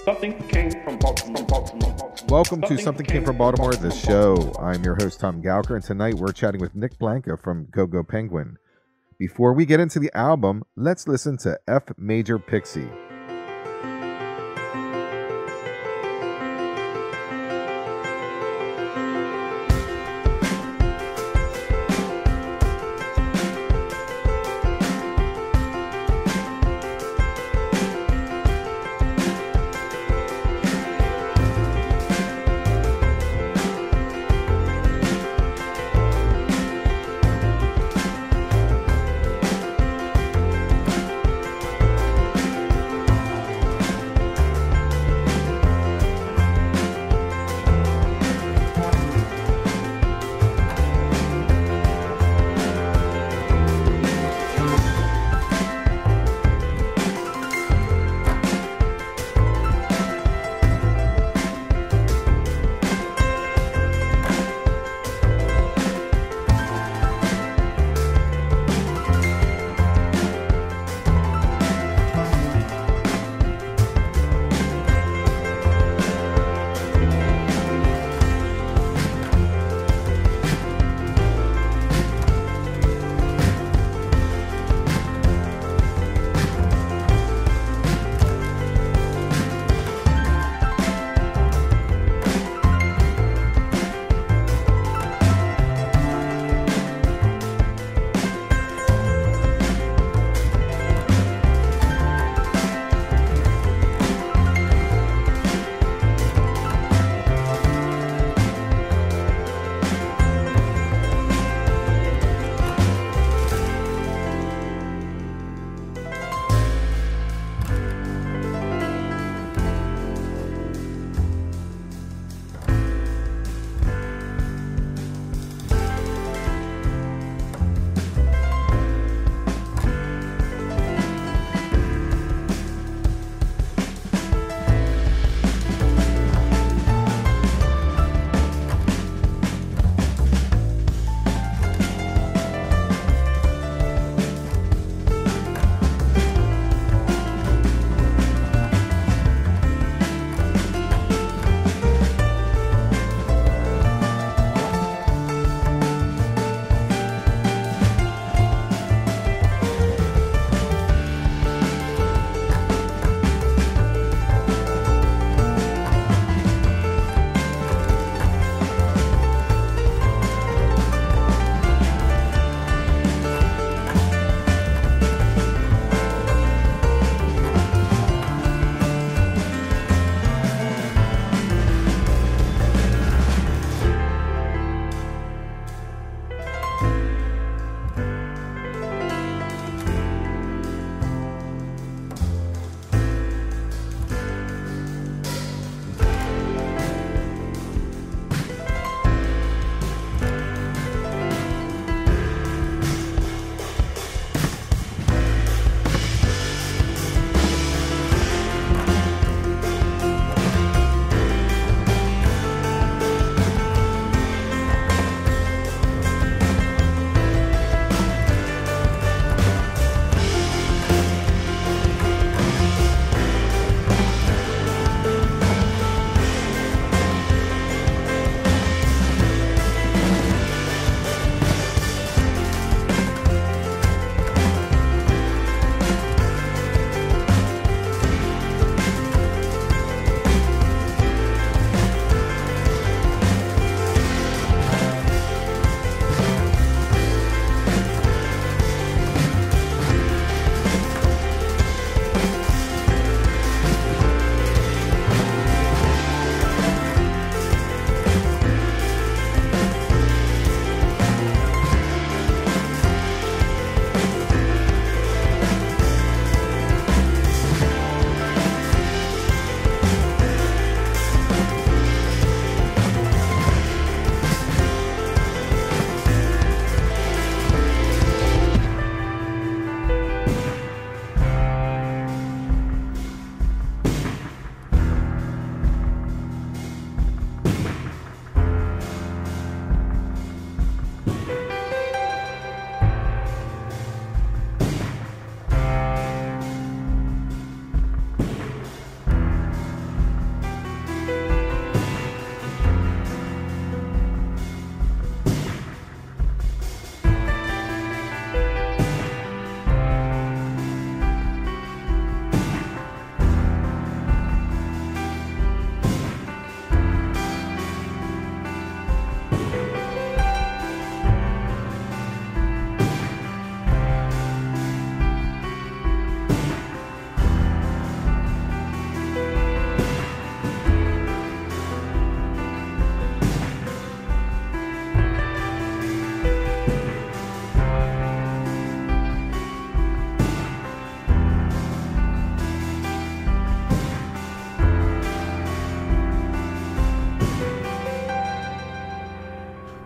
Something Came from Baltimore. Welcome to Something Came from Baltimore, the show. I'm your host, Tom Gouker, and tonight we're chatting with Nick Blanca from GOGO Penguin. Before we get into the album, let's listen to F Major Pixie.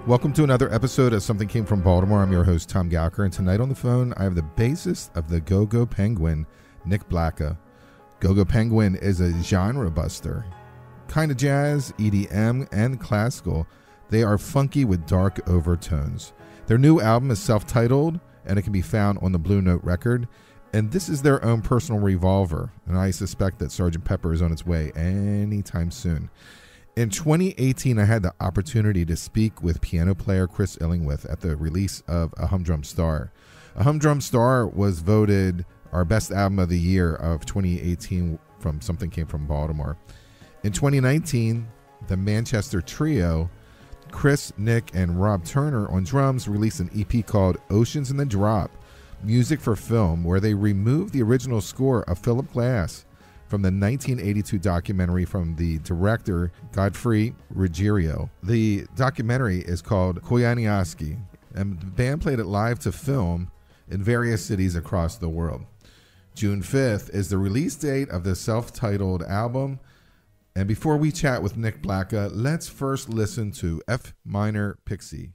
Welcome to another episode of Something Came from Baltimore. I'm your host, Tom Gouker, and tonight on the phone, I have the bassist of the GOGO Penguin, Nick Blacka. GOGO Penguin is a genre buster. Kind of jazz, EDM, and classical. They are funky with dark overtones. Their new album is self-titled, and it can be found on the Blue Note record. And this is their own personal revolver, and I suspect that Sgt. Pepper is on its way anytime soon. In 2018, I had the opportunity to speak with piano player Chris Illingworth at the release of A Humdrum Star. A Humdrum Star was voted our best album of the year of 2018 from Something Came from Baltimore. In 2019, the Manchester trio, Chris, Nick, and Rob Turner on drums, released an EP called Oceans in the Drop, Music for Film, where they removed the original score of Philip Glass from the 1982 documentary from the director Godfrey Ruggiero. The documentary is called Koyaniowski, and the band played it live to film in various cities across the world. June 5th is the release date of the self-titled album. And before we chat with Nick Blacka, let's first listen to F minor Pixie.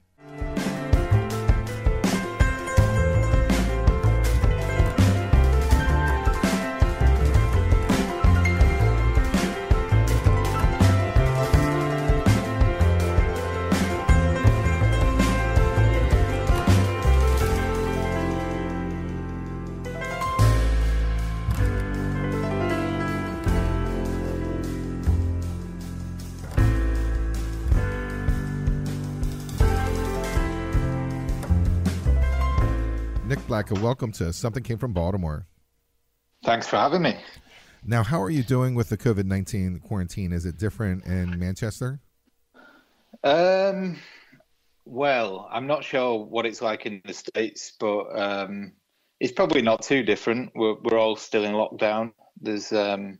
Nick Blacka, welcome to Something Came from Baltimore. Thanks for having me. Now, how are you doing with the COVID-19 quarantine? Is it different in Manchester? Well, I'm not sure what it's like in the States, but it's probably not too different. We're all still in lockdown. There's, can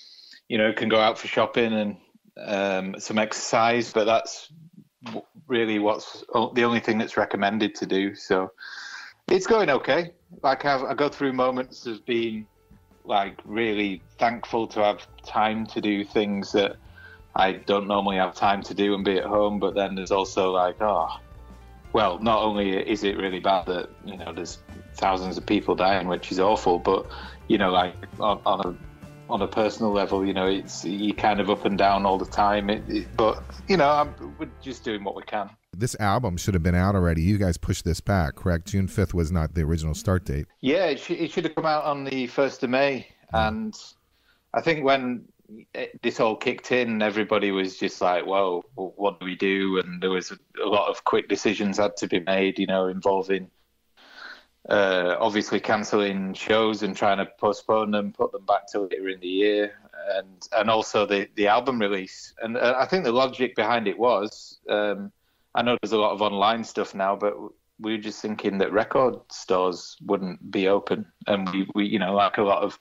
go out for shopping and some exercise, but that's really what's the only thing that's recommended to do. So it's going okay. Like I go through moments of being like really thankful to have time to do things that I don't normally have time to do and be at home. But then there's also like, not only is it really bad that, there's thousands of people dying, which is awful, but, like on a personal level, it's you kind of up and down all the time. But we're just doing what we can. This album should have been out already. You guys pushed this back, correct? June 5th was not the original start date. Yeah, it should have come out on the 1st of May. And I think when this all kicked in, everybody was just like, whoa, what do we do? And there was a lot of quick decisions had to be made, involving obviously cancelling shows and trying to postpone them, put them back to later in the year. And also the album release. And I think the logic behind it was... I know there's a lot of online stuff now, but we were just thinking that record stores wouldn't be open. And we like a lot of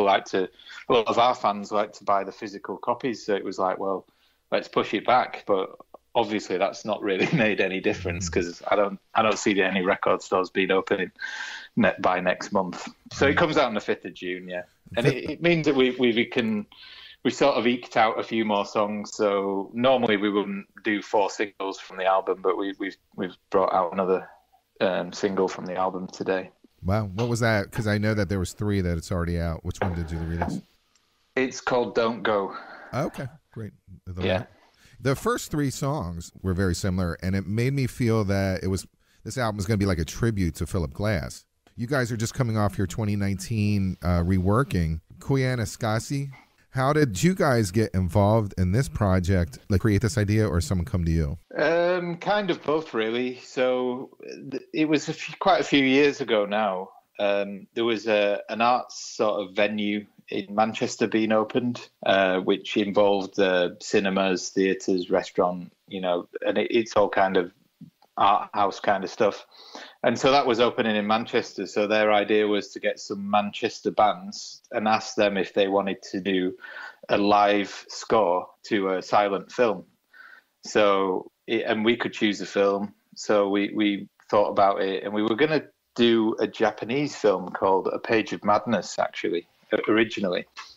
our fans like to buy the physical copies. So it was like, well, let's push it back. But obviously that's not really made any difference because I don't see any record stores being open by next month. So it comes out on the 5th of June, yeah. And it means that we sort of eked out a few more songs. So normally we wouldn't do 4 singles from the album, but we've brought out another single from the album today. Wow, what was that? Because I know that there was 3 that it's already out. Which one did you release? It's called Don't Go. Okay, great. Yeah. The first 3 songs were very similar, and it made me feel that this album was going to be like a tribute to Philip Glass. You guys are just coming off your 2019 reworking, Koyaniowski. How did you guys get involved in this project, like create this idea, or someone come to you? Kind of both, really. So it was quite a few years ago now. There was an arts sort of venue in Manchester being opened, which involved cinemas, theatres, restaurant, and it's all kind of art house kind of stuff. And so that was opening in Manchester. So their idea was to get some Manchester bands and ask them if they wanted to do a live score to a silent film. So, and we could choose a film. So we thought about it, and we were going to do a Japanese film called A Page of Madness, actually, originally.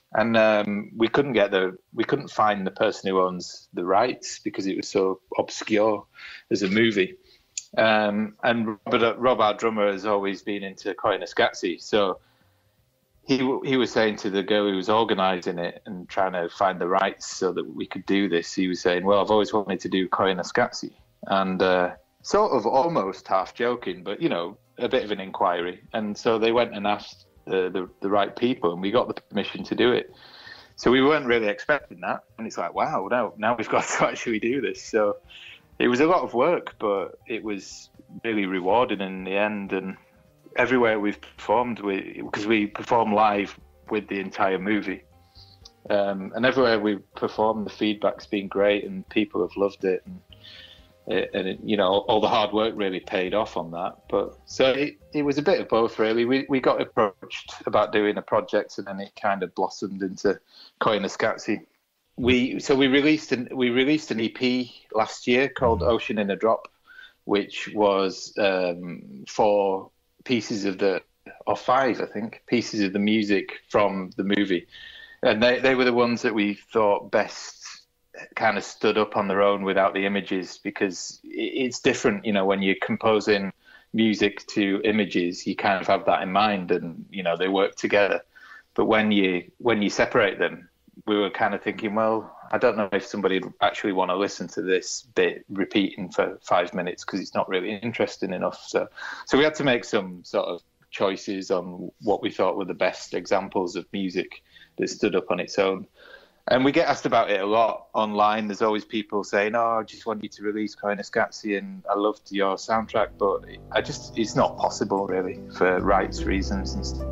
And we couldn't find the person who owns the rights because it was so obscure as a movie. And Rob, our drummer, has always been into Koyaanisqatsi, so he was saying to the girl who was organising it and trying to find the rights so that we could do this, he was saying, well, I've always wanted to do Koyaanisqatsi, and sort of almost half joking, but a bit of an inquiry. And so they went and asked the right people, and we got the permission to do it. So we weren't really expecting that, and it's like, wow, now we've got to actually do this. So it was a lot of work, but it was really rewarding in the end. And everywhere we've performed, because we perform live with the entire movie, and everywhere we've performed, the feedback's been great, and people have loved it, and all the hard work really paid off on that. But so it was a bit of both, really. We got approached about doing a project, and then it kind of blossomed into Koyaanisqatsi. We released an EP last year called Ocean in a Drop, which was 4 pieces or 5, I think, pieces of the music from the movie, and they were the ones that we thought best kind of stood up on their own without the images, because it's different, when you're composing music to images, you kind of have that in mind, and they work together. But when you separate them, we were kind of thinking, well, I don't know if somebody would actually want to listen to this bit repeating for 5 minutes, because it's not really interesting enough. So we had to make some sort of choices on what we thought were the best examples of music that stood up on its own. And we get asked about it a lot online. There's always people saying, I just want you to release Koyaanisqatsi, and I loved your soundtrack, but it's not possible, really, for rights reasons and stuff.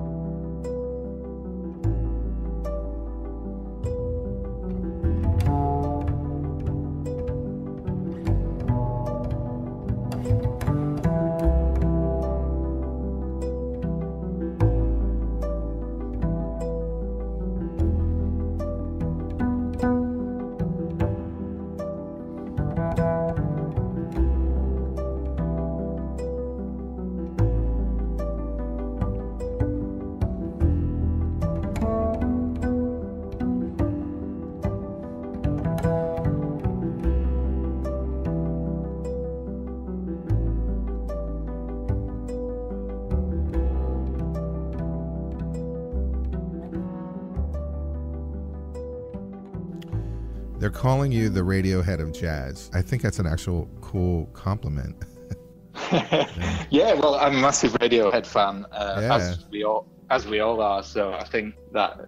They're calling you the Radiohead of jazz. I think that's an actual cool compliment. Yeah, well, I'm a massive Radiohead fan, as we all are. So I think that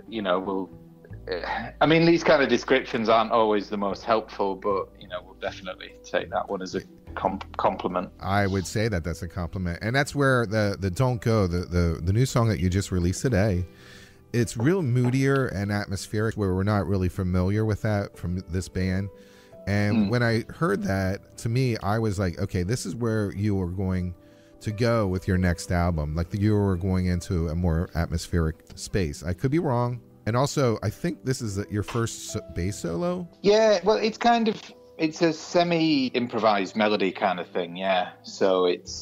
these kind of descriptions aren't always the most helpful, but we'll definitely take that one as a compliment. I would say that that's a compliment, and that's where the Don't Go, the new song that you just released today. It's real moodier and atmospheric, where we're not really familiar with that from this band. And when I heard that, to me, I was like, okay, this is where you are going to go with your next album. Like you were going into a more atmospheric space. I could be wrong. And also, I think this is your first bass solo. Yeah, well, it's a semi-improvised melody kind of thing, yeah. So it's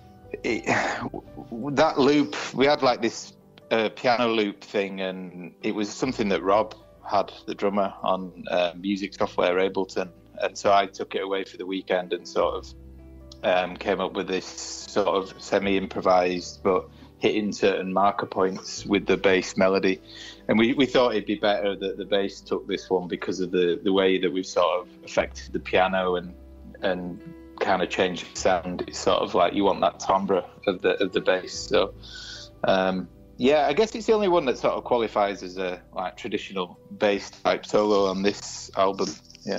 that loop, we had like this piano loop thing, and it was something that Rob had, the drummer, on music software Ableton, and so I took it away for the weekend and sort of came up with this sort of semi-improvised but hitting certain marker points with the bass melody. And we thought it'd be better that the bass took this one because of the way that we've sort of affected the piano and kind of changed the sound. It's sort of like you want that timbre of the bass. So yeah, I guess it's the only one that sort of qualifies as a like traditional bass type solo on this album. Yeah.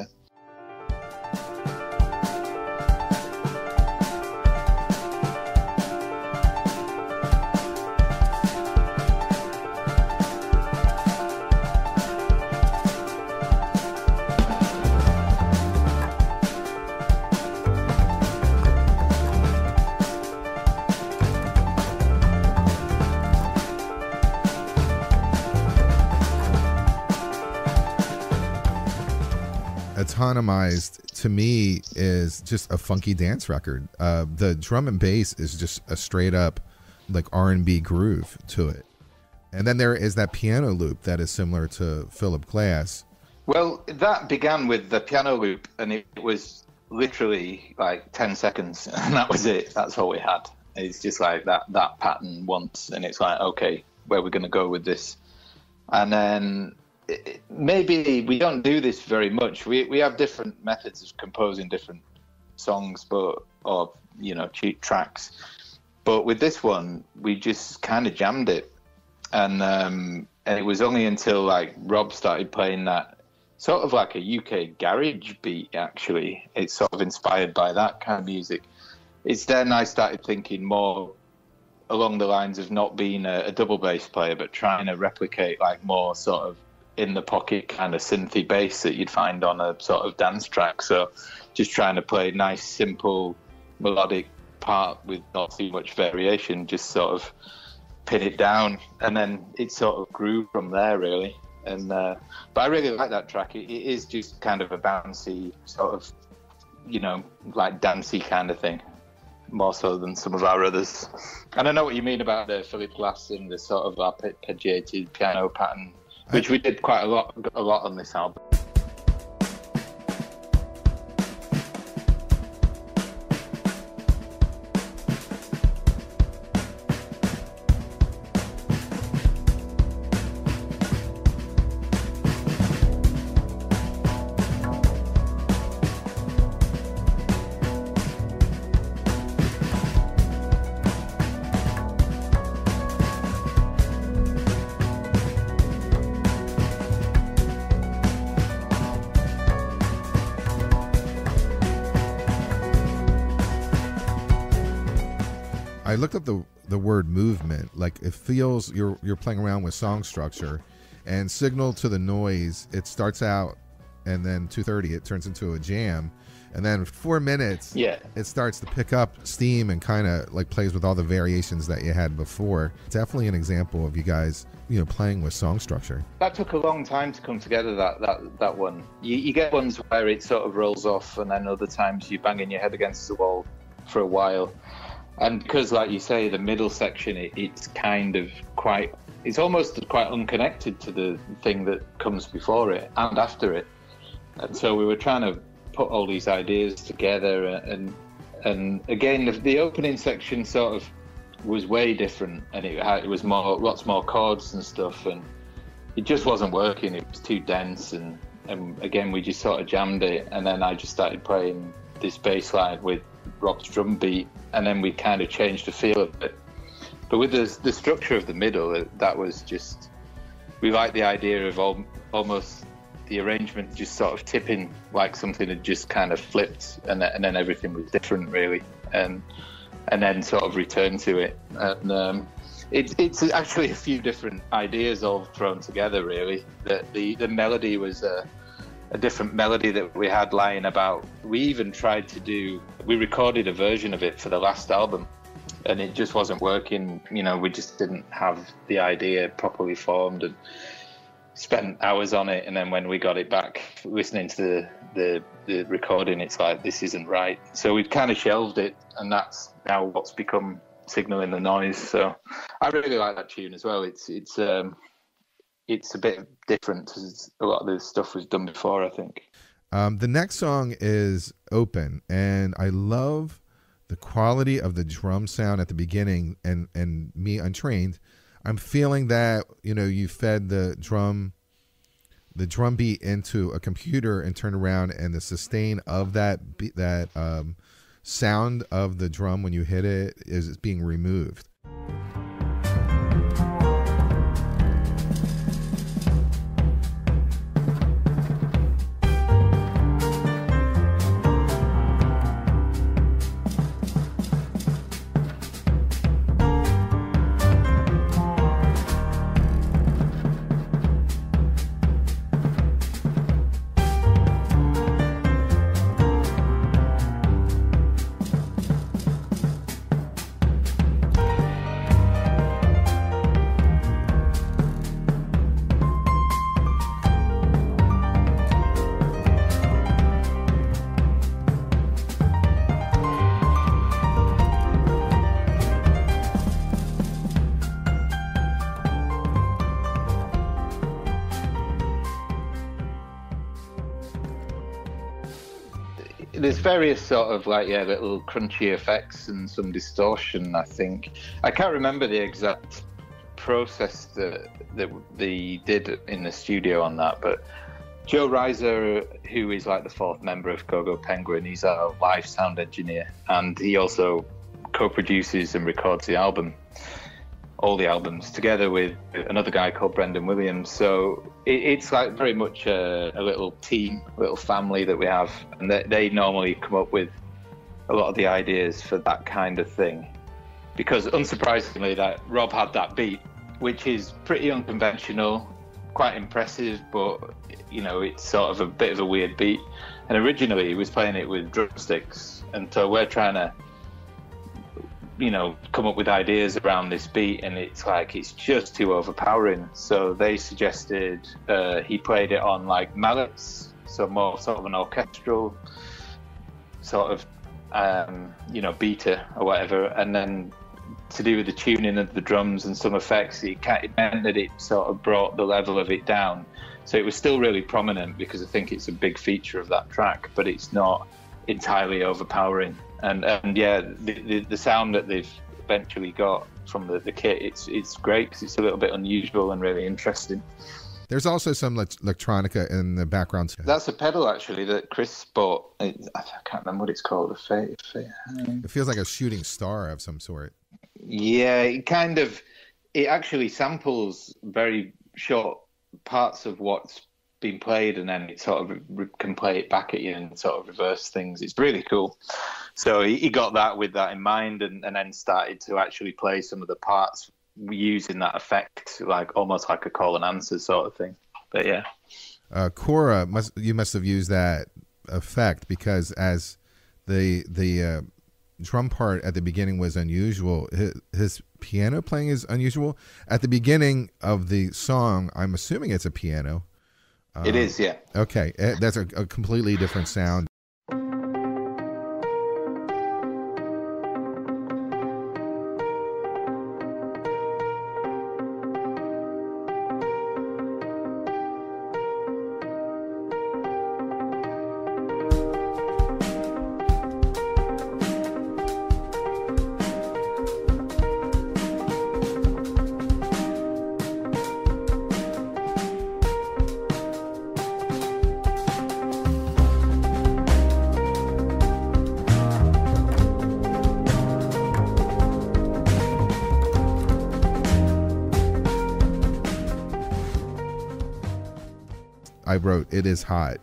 Autonomized to me is just a funky dance record. The drum and bass is just a straight up like R&B groove to it, And then there is that piano loop that is similar to Philip Glass. Well, that began with the piano loop, and it was literally like 10 seconds, and that was it. That's all we had. It's just like that pattern once, and it's like, okay, where are we going to go with this? And then maybe we don't do this very much. We have different methods of composing different songs, or cheap tracks. But with this one, we just kind of jammed it, and it was only until like Rob started playing that sort of like a UK garage beat. Actually, it's sort of inspired by that kind of music. It's then I started thinking more along the lines of not being a double bass player, but trying to replicate like more sort of in the pocket kind of synthy bass that you'd find on a sort of dance track. So just trying to play a nice, simple, melodic part with not too much variation, just sort of pin it down. And then it sort of grew from there, really. And but I really like that track. It is just kind of a bouncy sort of, like dancey kind of thing, more so than some of our others. And I know what you mean about the Philip Glass and the sort of arpeggiated piano pattern, which we did quite a lot on this album. I looked up the word movement. Like, it feels you're playing around with song structure, and signal to the noise. It starts out, and then 2:30 it turns into a jam, and then 4 minutes it starts to pick up steam and kind of like plays with all the variations that you had before. It's definitely an example of you guys playing with song structure. That took a long time to come together, that one. You get ones where it sort of rolls off, and then other times you're banging your head against the wall for a while. And because, like you say, the middle section, it's kind of it's almost quite unconnected to the thing that comes before it and after it. And so we were trying to put all these ideas together, and again, the opening section sort of was way different, and it was lots more chords and stuff, and it just wasn't working. It was too dense, and again, we just sort of jammed it, and then I just started playing this bass line with Rob's drum beat, and then we kind of changed the feel of it. But with the structure of the middle, that was just, we liked the idea of almost the arrangement just sort of tipping like something had just kind of flipped, and then everything was different, really, and then sort of returned to it. And it's actually a few different ideas all thrown together, really. The melody was a different melody that we had lying about. We even tried we recorded a version of it for the last album, and it just wasn't working. We just didn't have the idea properly formed, and spent hours on it. And then when we got it back, listening to the recording, it's like, this isn't right. So we've kind of shelved it, and that's now what's become Signal in the Noise. So I really like that tune as well. It's a bit different to a lot of the stuff we've done before, I think. The next song is Open, and I love the quality of the drum sound at the beginning, and me untrained, I'm feeling that, you fed the drum beat into a computer and turned around, and the sustain of that sound of the drum when you hit it is being removed. there's various sort of little crunchy effects and some distortion. I think I can't remember the exact process that they did in the studio on that, but Joe Reiser, who is like the fourth member of GOGO Penguin, he's our live sound engineer, and he also co-produces and records the album, all the albums, together with another guy called Brendan Williams. So it's like very much a little team, a little family that we have, and they normally come up with a lot of the ideas for that kind of thing. Because unsurprisingly, that Rob had that beat, which is pretty unconventional, quite impressive, but it's sort of a bit of a weird beat. And originally he was playing it with drumsticks, and so we're trying to come up with ideas around this beat, and it's just too overpowering. So they suggested he played it on like mallets, so more sort of an orchestral sort of beater or whatever, and then to do with the tuning of the drums and some effects, it meant that it sort of brought the level of it down. So it was still really prominent, because I think it's a big feature of that track, but it's not entirely overpowering. And yeah, the sound that they've eventually got from the kit, it's great, because it's a little bit unusual and really interesting. There's also some electronica in the background. That's a pedal, actually, that Chris bought. I can't remember what it's called. It feels like a shooting star of some sort. Yeah, it actually samples very short parts of what's been played, and then it sort of can play it back at you and sort of reverse things. It's really cool. So he got that with that in mind, and then started to actually play some of the parts using that effect, like almost like a call and answer sort of thing. But yeah, Cora, you must have used that effect, because as the drum part at the beginning was unusual, his piano playing is unusual at the beginning of the song. I'm assuming it's a piano. It is, yeah. Okay, that's a completely different sound. I wrote, "It is hot."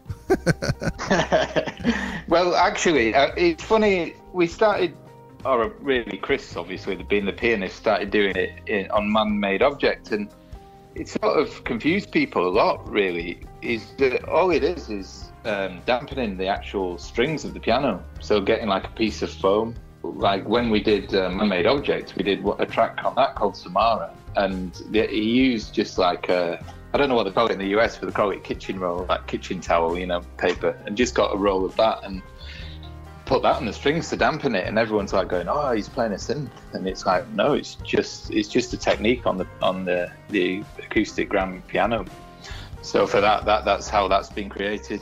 Well, actually, it's funny. We started, or really Chris, obviously, being the pianist, started doing it on Man-Made Object, and it sort of confused people a lot, really. Is that all it is dampening the actual strings of the piano. So getting like a piece of foam. Like when we did Man-Made Object, we did a track on that called Samara, and he used just like I don't know what they call it in the US, but they call it kitchen roll, like kitchen towel, paper, and just got a roll of that and put that on the strings to dampen it. And everyone's like going, "Oh, he's playing a synth," and it's like, no, it's just a technique on the acoustic grand piano. So for that's how that's been created.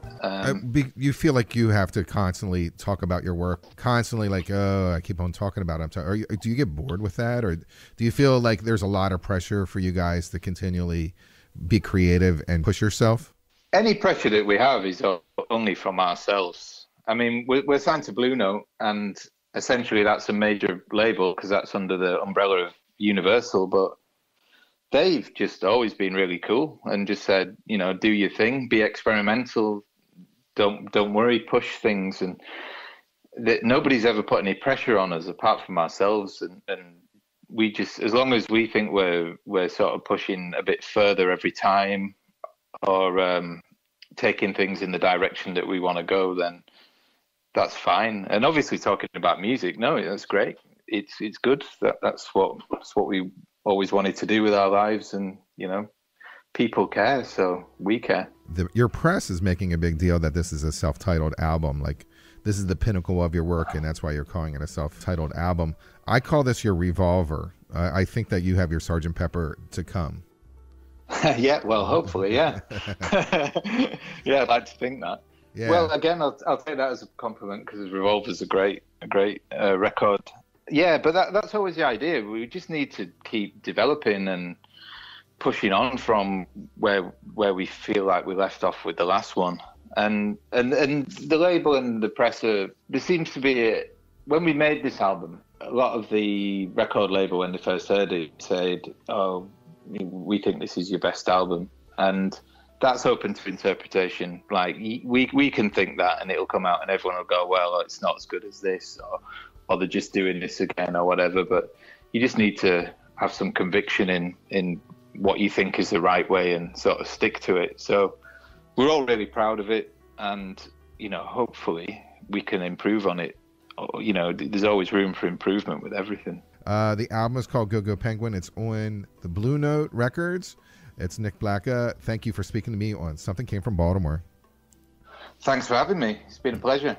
You feel like you have to constantly talk about your work, constantly like, oh, I keep on talking about it. Do you get bored with that, or do you feel like there's a lot of pressure for you guys to continually be creative and push yourself? Any pressure that we have is only from ourselves. I mean, we're signed to Blue Note, and essentially that's a major label because that's under the umbrella of Universal, but they've just always been really cool and just said, do your thing, be experimental, don't worry, push things, and nobody's ever put any pressure on us apart from ourselves, and we just, as long as we think we're sort of pushing a bit further every time, or taking things in the direction that we want to go, then that's fine. And obviously, talking about music, no, that's great. It's good. That's what we always wanted to do with our lives, and people care, so we care. Your press is making a big deal that this is a self-titled album. Like, this is the pinnacle of your work, and that's why you're calling it a self-titled album. I call this your revolver. I think that you have your Sgt. Pepper to come. Yeah, well, hopefully, yeah. Yeah, I'd like to think that. Yeah. Well, again, I'll take that as a compliment because Revolver's a great record. Yeah, but that's always the idea. We just need to keep developing and pushing on from where we feel like we left off with the last one. And the label and the presser, there seems to be when we made this album, a lot of the record label, when they first heard it, said, "Oh, we think this is your best album," and that's open to interpretation. Like we can think that, and it'll come out, and everyone will go, "Well, it's not as good as this," or they're just doing this again, or whatever. But you just need to have some conviction in what you think is the right way and sort of stick to it. So we're all really proud of it, and hopefully we can improve on it. There's always room for improvement with everything. The album is called GOGO Penguin. It's on the Blue Note Records. It's Nick Blacka. Thank you for speaking to me on Something Came from Baltimore. Thanks for having me. It's been a pleasure.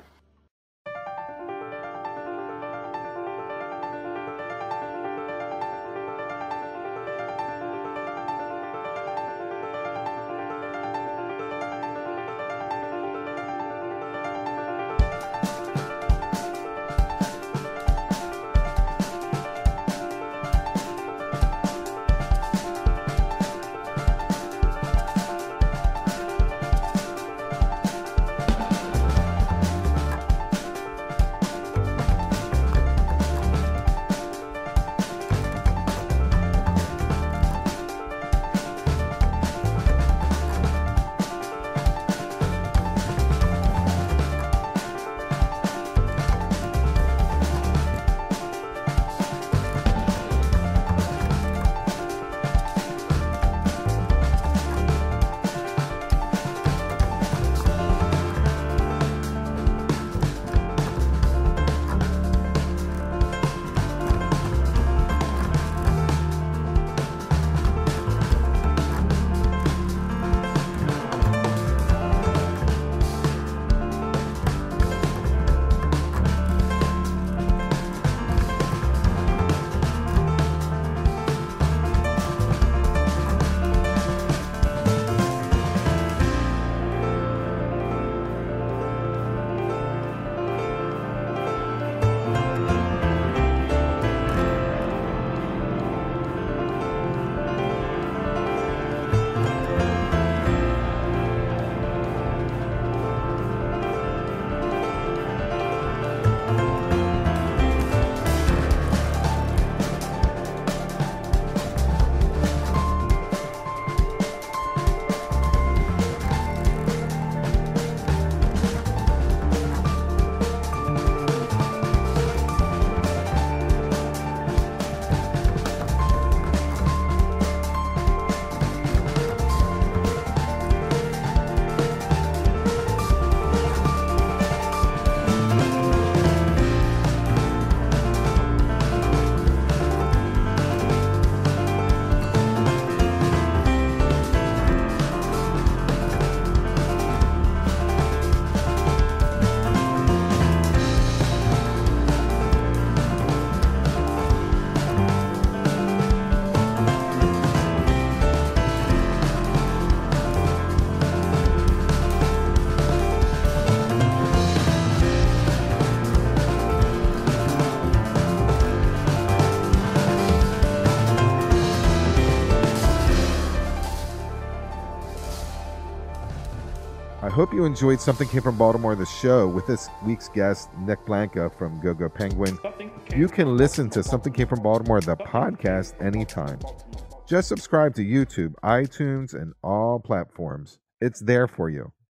I hope you enjoyed Something Came from Baltimore, the show, with this week's guest, Nick Blacka from GOGO Penguin. You can listen to Something Came from Baltimore, the podcast, anytime. Just subscribe to YouTube, iTunes, and all platforms. It's there for you.